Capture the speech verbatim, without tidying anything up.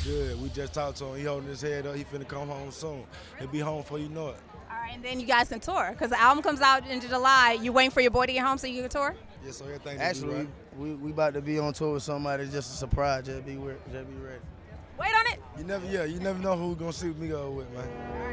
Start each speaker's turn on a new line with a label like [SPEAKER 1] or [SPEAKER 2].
[SPEAKER 1] Good. We just talked to him. He holding his head up. He finna come home soon. He'll be home before you know it.
[SPEAKER 2] All right, and then you guys can tour because the album comes out in July. You waiting for your boy to get home so you can tour?
[SPEAKER 1] Yeah, so everything.
[SPEAKER 3] Actually,
[SPEAKER 1] right.
[SPEAKER 3] we we about to be on tour with somebody. Just a surprise. Just be re- just be ready.
[SPEAKER 2] Wait on it.
[SPEAKER 1] You never, yeah, you never know who we gonna see Migos with, man.
[SPEAKER 2] All right.